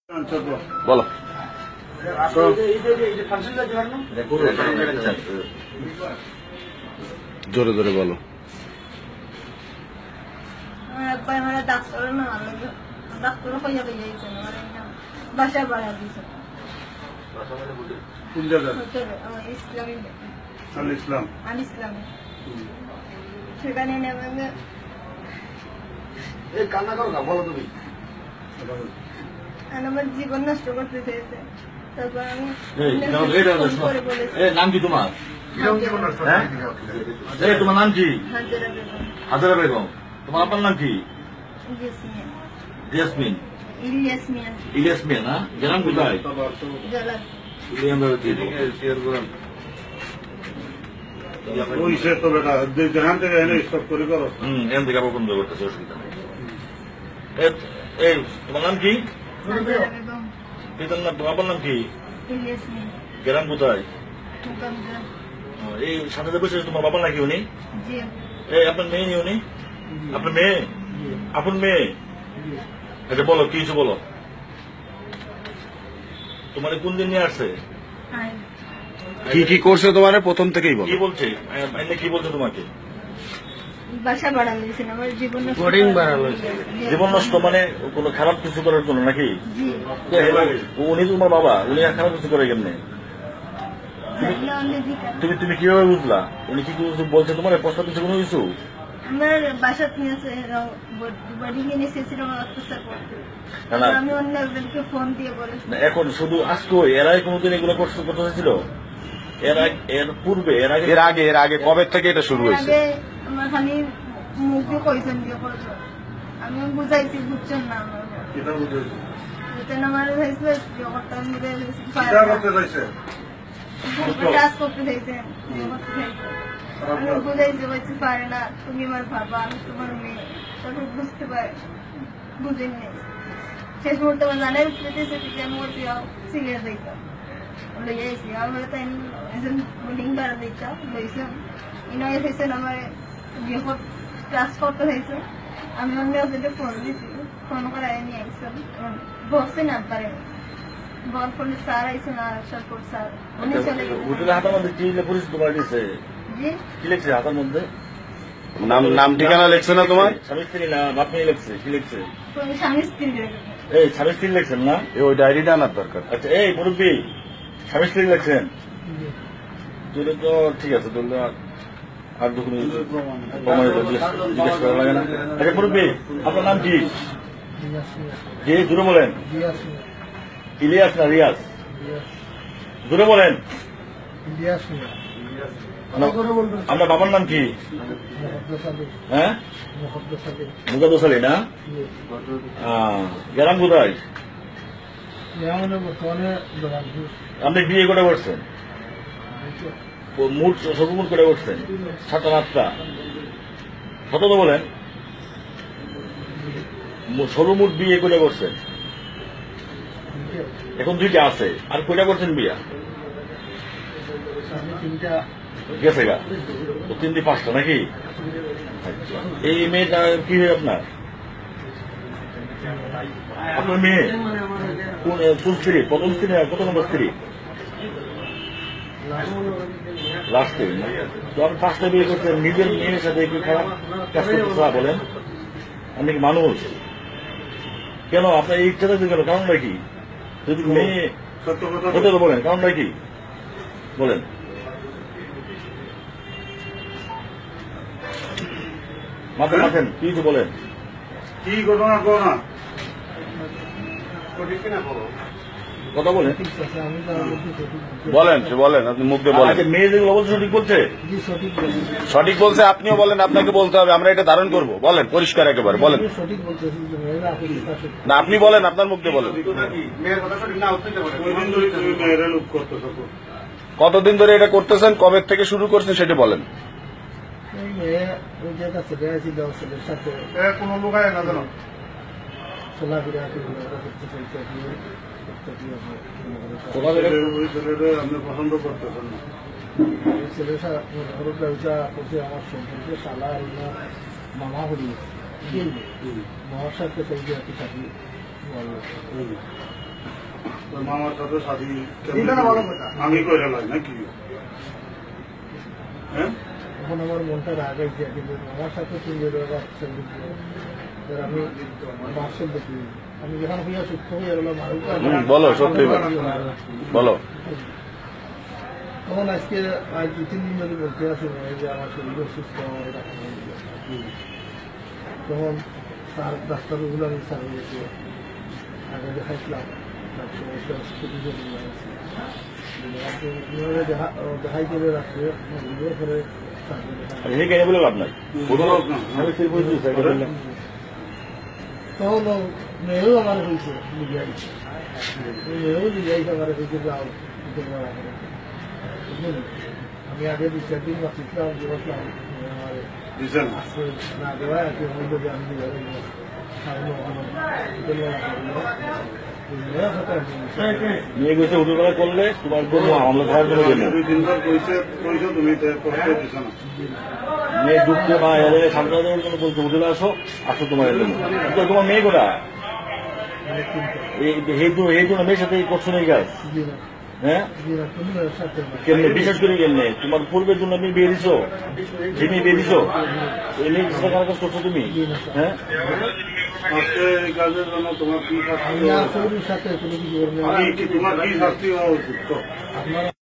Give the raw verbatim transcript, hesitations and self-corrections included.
বলো জোরে জোরে বলো। ডাক্তার না ডাক্তার কইয়া কইয়াছে বাসা বাড়া দিয়েছে কোন জায়গা? ইসলামী আল ইসলাম আল ইসলামী সেখানে নেমে কান্না করো না, বলো তুমি। আমার জীবন নষ্ট করতে চেয়েছে। তারপর আমি নাম কি তোমার? তোমার নাম কি? হাজারা বেগম। তোমার আপনার নাম কি? জেসমিন ইলিয়াস মিয়া। ইলিয়াস মিয়া না? গ্রাম কোথায়? জলাল। ওই সে তো বেটা যেখান থেকে এনে স্টপ করে করো। হম এখান থেকে আবার বন্ধ করতেছে, অসুবিধা নেই। এই তোমার নাম কি? হাজারা বেগম। পিতার নাম, তোমার নাম কি? ইলিয়াস মিয়া। গ্রাম কোথায়? মুকামদা। এই সাথে বসে তোমার বাবা নাকি উনি? জি। এই আপনার মেয়ে নি উনি? আপনার মেয়ে? আপনার মেয়ে? আচ্ছা বলো, কি কিছু বলো। তোমার কোন দিন নিয়ে আসছে? হাই। কি কি করছে তোমার প্রথম থেকেই বলো। কি বলছে? এনে কি বলছে তোমাকে? বাসা বাড়া দিয়েছেন আমার জীবন নষ্ট। বোর্ডিং বাড়ালো। জীবন নষ্ট মানে কোনো খারাপ কিছু করার জন্য নাকি? জি। উনি তোমার বাবা, উনি খারাপ কিছু করে কেমনে? তুমি তুমি কিভাবে বুঝলা? উনি কি কিছু বলছে তোমার? প্রশ্ন কিছু কোনো কিছু? আমার বাসা নিয়েছে বাড়ি নিয়ে এসেছিল অত্যাচার করতে। না না, আমি অন্য একজনকে ফোন দিয়ে বলেছি। না, এখন শুধু আজকে এরাই কোনোদিন এগুলো করতে করতে চাইছিল? এর আগে, এর পূর্বে, এর আগে এর আগে এর আগে কবে থেকে এটা শুরু হয়েছে? আগে আমার খালি মুখ দিয়ে কইছেন দিয়ে করেছে। আমি বুঝাইছি, বুঝছেন না আমার। কিটা বুঝাইছো? বুঝছেন আমার হয়েছে জগৎটা মিলে কিটা করতে চাইছে? কাজ করতে চাইছেন করতে চাইছে। আমি বুঝাইছি, বলছি পারে না, তুমি আমার বাবা, আমি তোমার মেয়ে। তখন বুঝতে পারে, বুঝেন নেই। শেষ মুহূর্তে আমার জানাই উঠতে চেয়েছে আমি বলছি সিরিয়াস দিতাম লইয়া আইসি আমার তাই একজন বোর্ডিং ভাড়া দিতাম লইছিলাম ইনয় হয়েছেন আমার বিয়ে ক্লাস করতে হয়েছে। আমি অন্য ওদের ফোন দিয়েছি, ফোন করে নিয়ে আইসাম বসে না পারে বল ফোনে স্যার আইসে না সরকার স্যার উনি চলে হোটেলের হাতের মধ্যে কি পুলিশ তোমার দিয়েছে? জি কি লিখছে হাতের মধ্যে? নাম নাম ঠিকানা লিখছে না তোমার? স্বামী স্ত্রী না বাপ মেয়ে লিখছে? কি লিখছে? তুমি স্বামী স্ত্রী এই স্বামী স্ত্রী লিখছেন না? ওই ডায়েরিটা আনার দরকার। আচ্ছা এই মুরব্বী, স্বামী স্ত্রী লিখছেন? তুলে তো ঠিক আছে, তুলে আর যখন জিজ্ঞেস করা লাগে না। আচ্ছা মুরব্বী, আপনার নাম কি? জি জুড়ে বলেন। ইলিয়াস না রিয়াজ? জুড়ে বলেন। আপনার বাবার নাম কি? হ্যাঁ মুজাদ্দেস আলী না? গ্রাম কোথায়? আপনি বিয়ে করে করছেন? মোট সর্বমোট করে করছেন সাতটা আটটা? কত তো বলেন? সর্বমোট বিয়ে করে করছেন? এখন দুইটা আছে, আর কয়টা করছেন বিয়া? গেছে গা তো তিন দিয়ে পাঁচটা নাকি? এই মেয়েটা কি হয় আপনার? আপনার মেয়ে কোন স্ত্রী? প্রথম স্ত্রী না কত নম্বর স্ত্রী? লাস্ট স্ত্রী। তো আপনি পাঁচটা বিয়ে করছেন, নিজের মেয়ের সাথে কি খারাপ কাজ করতে বলেন? আপনি কি মানুষ? কেন আপনার এই ইচ্ছাটা কেন? কারণটা কি? যদি মেয়ে সত্য কথা বলেন, কারণটা কি বলেন? মাথা মাথেন কি কিছু বলেন? কি ঘটনা করো না কথা বলেন বলেন, বলেন আপনি মুখ দিয়ে বলেন। মেয়ে যেগুলো বলছে সঠিক বলছে? সঠিক বলছে, আপনিও বলেন, আপনাকে বলতে হবে, আমরা এটা ধারণ করবো। বলেন পরিষ্কার একেবারে বলেন। না আপনি বলেন, আপনার মুখ দিয়ে বলেন। কতদিন ধরে এটা করতেছেন, কবে থেকে শুরু করছেন সেটা বলেন। কোন লোক আয় না জানো আপনি পছন্দ করতেছেন না? ছেলেটা করছে আমার সম্পর্কে শালা মামা হরিয়ে মহার সাথে চাকরি মামার সাথে শাদি এটা না ভালো কথা। আমি কইরা লাই নাকি হ্যাঁ এখন আমার মনটা রাগাইছে কিন্তু আমার সাথে তুমি রাখছে আমি বাসের দেখি আমি যখন হইয়া সুস্থ হয়ে গেলাম হুম, বলো, সত্যি বলো। বলো। তখন আজকে আজ দু তিন দিন ধরে বলতে আসি যে আমার শরীর অসুস্থ আমার ডাক্তার বলল। তখন তার ডাক্তারগুলো আমি সার্ভে গেছি আগে দেখাইছিলাম দেখাই করে রাখছে করে এই কেন বলে লাভ নাই। তখন মেয়েও আমার হয়েছে লিবিয়াই মেয়েও লিবিয়াই আমার হয়েছে যাও আমি আগে দু চার দিন বাঁচিয়েছিলাম যে বসলাম আমার দিছেন না দেওয়া আছে বললো যে আমি নিয়ে গেছে উঠোবেলা করলে তোমার জন্য আমরা খাওয়ার জন্য দেবো। দুই তিন বার কইছে কইছো তুমি তো কষ্ট দিছ না মেয়ে ঢুকতে বা এলে সামনে দেওয়ার জন্য বলছে উঠে আসো আসো তোমার দেবো। কিন্তু তোমার মেয়ে কোটা এই জন্য মেয়ের সাথে করছো না এই কাজ। হ্যাঁ কেমনে বিশেষ করে কেমনে তোমার পূর্বের জন্য তুমি বিয়ে দিছো যে মেয়ে বিয়ে দিছো এই মেয়ে সাথে কাজ করছো তুমি। হ্যাঁ আজকে এই কাজের জন্য তোমার কি শাস্তি আমি হওয়া আর শরীরের সাথে কোনো কিছু আমি কি তোমার কি শাস্তি হওয়া উচিত তো আপনারা